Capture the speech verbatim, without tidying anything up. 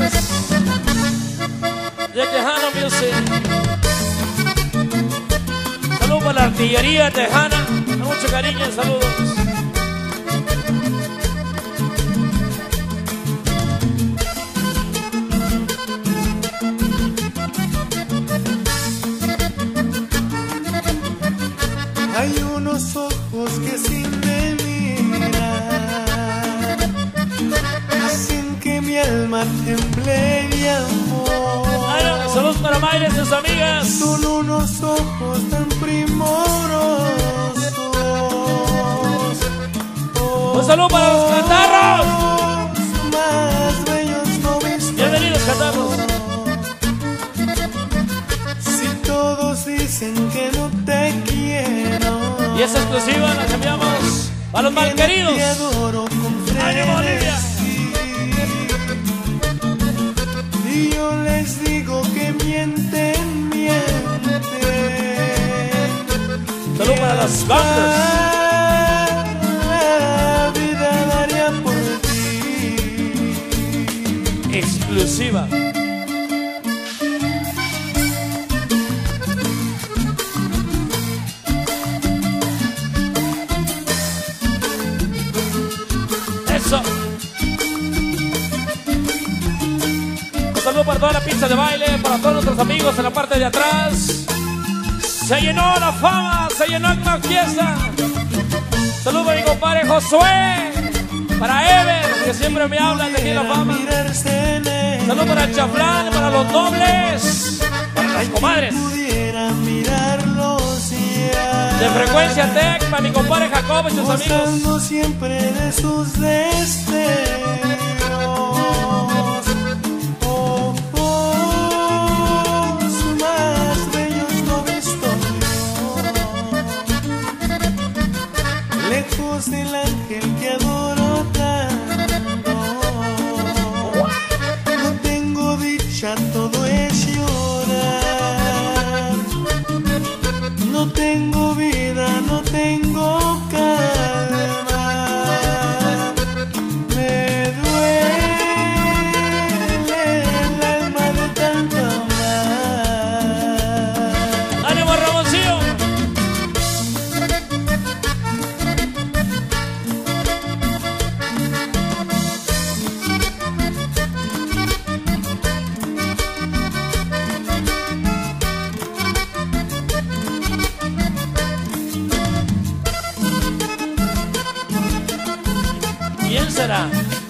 Vázquez de Tejano Music. Saludos para la artillería tejana, con mucho cariño y saludos. Hay unos ojos que sin me miran hacen que mi alma temble de amor. Ay, saludos para Mayra y sus amigas. Son unos ojos tan primorosos. Un saludo para los catarros. Más bellos no visto. Bienvenidos, catarros. Si todos dicen que no te quiero, Y esa exclusiva la cambiamos a los malqueridos. ¡Ánimo, Olivia! Y yo les digo que mienten, mienten. Saludos para las bandas. La vida daría por ti. Exclusiva. Eso. Un saludo para toda la pista de baile, para todos nuestros amigos en la parte de atrás. Se llenó la fama, se llenó la fiesta. Saludo a mi compadre Josué, para Ever, que siempre me habla de aquí la fama. Saludo para Chaflán, para los dobles, para las comadres. De Frecuencia Tech, para mi compadre Jacob y sus amigos. Siempre de sus deseos. Ojos más bellos no visto yo, lejos del ángel que adoro tanto. No tengo dicha, todo es llorar. No tengo vida, no tengo calma. Me duele el alma de tanto amar. ¡Ánimo, Ramoncillo! ¿Quién será?